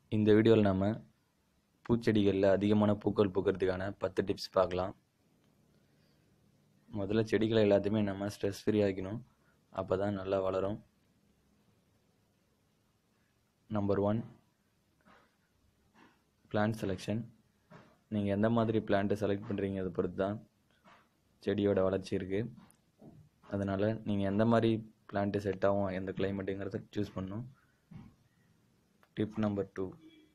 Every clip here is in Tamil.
இந்த வீடியோவில் நம்ம பூச்செடிகளில் அதிகமான பூக்கள் பூக்கிறதுக்கான 10 டிப்ஸ் பார்க்கலாம். முதல்ல செடிகளை எல்லாத்தையுமே நம்ம ஸ்ட்ரெஸ் ஃப்ரீ ஆக்கணும், அப்போ தான் நல்லா வளரும். Number 1, plant selection. நீங்கள் எந்த மாதிரி பிளான்ட்டை செலக்ட் பண்ணுறீங்க அதை பொறுத்து தான் செடியோட வளர்ச்சி இருக்குது. அதனால் நீங்கள் எந்த மாதிரி பிளான்ட்டு செட் ஆகும், எந்த கிளைமேட்டுங்கிறத சூஸ் பண்ணணும். டிப் நம்பர் 2,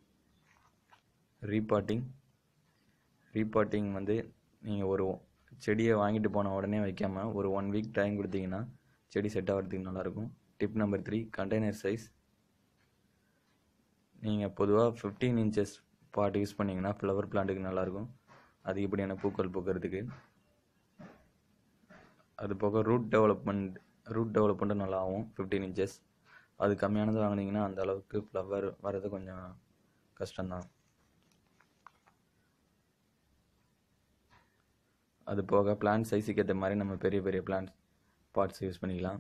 ரீபாட்டிங் வந்து நீங்கள் ஒரு செடியை வாங்கிட்டு போன உடனே வைக்காமல் ஒரு 1 வீக் டைம் கொடுத்தீங்கன்னா செடி செட் ஆகிறதுக்கு நல்லாயிருக்கும். Tip number 3, container size. நீங்கள் பொதுவாக 15 இன்ச்சஸ் பாட் யூஸ் பண்ணிங்கன்னா ஃப்ளவர் பிளான்ட்டுக்கு நல்லாயிருக்கும், அதிகப்படியான பூக்கள் பூக்கிறதுக்கு. அது போக ரூட் டெவலப்மெண்ட்டும் நல்லா ஆகும் 15 இன்ச்சஸ். அது கம்மியானது வாங்கினீங்கன்னா அந்த அளவுக்கு ஃப்ளவர் வர்றது கொஞ்சம் கஷ்டம்தான். அது போக பிளான்ட் சைஸுக்கு ஏற்ற மாதிரி நம்ம பெரிய பெரிய பிளான்ட் பாட்ஸ் யூஸ் பண்ணிக்கலாம்.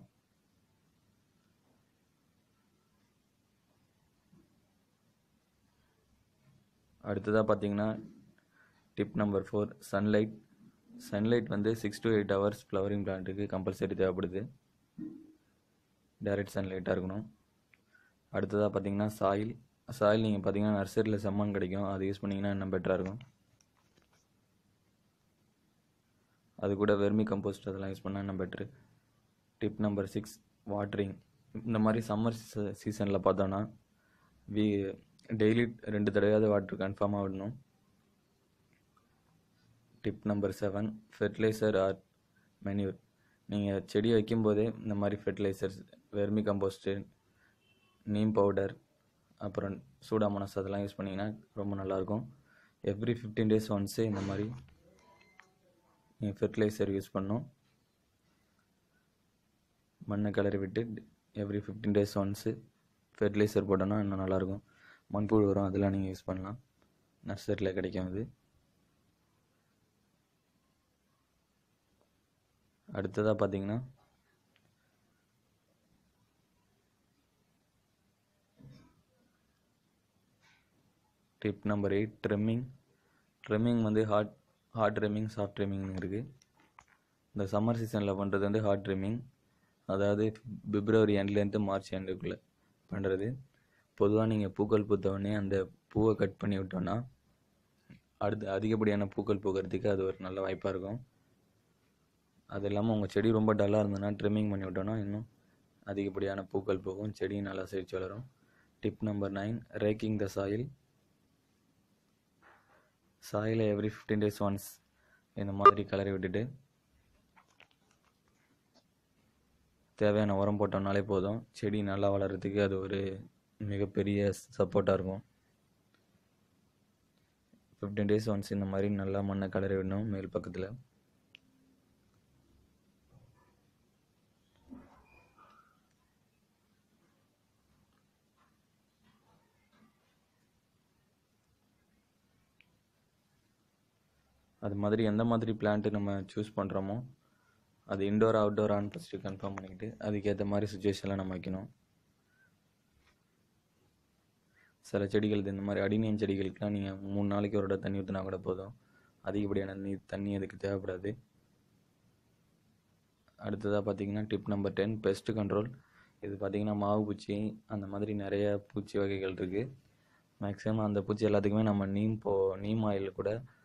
அடுத்ததாக பார்த்தீங்கன்னா டிப் நம்பர் 4, சன்லைட் வந்து 6 to 8 hours ஃப்ளவரிங் பிளான்ட்டுக்கு கம்பல்சரி தேவைப்படுது. டைரக்ட் சன்லைட்டாக இருக்கணும். அடுத்ததாக பார்த்தீங்கன்னா சாயில் நீங்கள் பார்த்தீங்கன்னா நர்சரியில் செம்மண் கிடைக்கும், அது யூஸ் பண்ணிங்கன்னா இன்னும் பெட்டராக இருக்கும். அது கூட வெர்மி கம்போஸ்ட் அதெல்லாம் யூஸ் பண்ணால் இன்னும் பெட்ரு. Tip number 6, watering. இந்த மாதிரி சம்மர் சீசனில் பார்த்தோன்னா டெய்லி 2 தடவையாவது வாட்டர் கன்ஃபார்மாக விடணும். Tip number 7, fertiliser or manure. நீங்கள் செடி வைக்கும்போதே இந்த மாதிரி fertilisers, vermicompost, neem powder, அப்புறம் சூடாமோனாஸ் அதெல்லாம் யூஸ் பண்ணிங்கன்னா ரொம்ப நல்லாயிருக்கும். எவ்ரி 15 days ஒன்ஸு இந்த மாதிரி நீங்கள் ஃபெர்டிலைசர் யூஸ் பண்ணணும். மண்ணை கிளறி விட்டு எவ்ரி 15 days ஒன்ஸு ஃபெர்டிலைசர் போட்டோன்னா இன்னும் நல்லாயிருக்கும். மண்புழு உரம் அதெல்லாம் நீங்கள் யூஸ் பண்ணலாம், நர்சரியில் கிடைக்கும் அது. அடுத்ததாக பார்த்தீங்கன்னா டிப் நம்பர் 8, ட்ரிம்மிங் வந்து ஹார்ட் ட்ரிம்மிங், சாஃப்ட் ட்ரிம்மிங்னு இருக்குது. இந்த சம்மர் சீசனில் பண்ணுறது வந்து ஹார்ட் ட்ரிம்மிங், அதாவது பிப்ரவரி எண்ட்லேருந்து மார்ச் எண்டுக்குள்ளே பண்ணுறது. பொதுவாக நீங்கள் பூக்கள் பூத்தவொடனே அந்த பூவை கட் பண்ணி விட்டோன்னா அடுத்து அதிகப்படியான பூக்கள் பூக்கிறதுக்கு அது ஒரு நல்ல வாய்ப்பாக இருக்கும். அது இல்லாமல் உங்கள் செடி ரொம்ப டல்லாக இருந்ததுன்னா ட்ரிம்மிங் பண்ணி விட்டோன்னா இன்னும் அதிகப்படியான பூக்கள் பூக்கும், செடியும் நல்லா செழிச்சு வளரும். டிப் நம்பர் 9, ரேக்கிங் த சாயிலை எவ்ரி 15 days ஒன்ஸ் இந்த மாதிரி கிளறி விட்டுட்டு தேவையான உரம் போட்டோம்னாலே போதும், செடி நல்லா வளர்கிறதுக்கு அது ஒரு மிகப்பெரிய சப்போர்ட்டாக இருக்கும். 15 days ஒன்ஸ் இந்த மாதிரி நல்லா மண்ணை கிளறி விடணும் மேல் பக்கத்தில். அது மாதிரி எந்த மாதிரி பிளான்ட்டு நம்ம சூஸ் பண்ணுறோமோ அது இன்டோர் அவுட்டோரான்னு ஃபஸ்ட்டு கன்ஃபார்ம் பண்ணிக்கிட்டு அதுக்கேற்ற மாதிரி சுச்சுவேஷனில் நம்ம வைக்கணும். சில செடிகள் இந்த மாதிரி அடினியம் செடிகளுக்கெலாம் நீங்கள் 3 நாளைக்கு ஒரு தண்ணி ஊற்றினா கூட போதும், அதிகப்படியான தண்ணி அதுக்கு தேவைப்படாது. அடுத்ததாக பார்த்தீங்கன்னா டிப் நம்பர் 10, பெஸ்ட் கண்ட்ரோல். இது பார்த்திங்கன்னா மாவு பூச்சி அந்த மாதிரி நிறைய பூச்சி வகைகள் இருக்குது. மேக்ஸிமம் அந்த பூச்சி எல்லாத்துக்குமே நம்ம நீம் ஆயில் கூட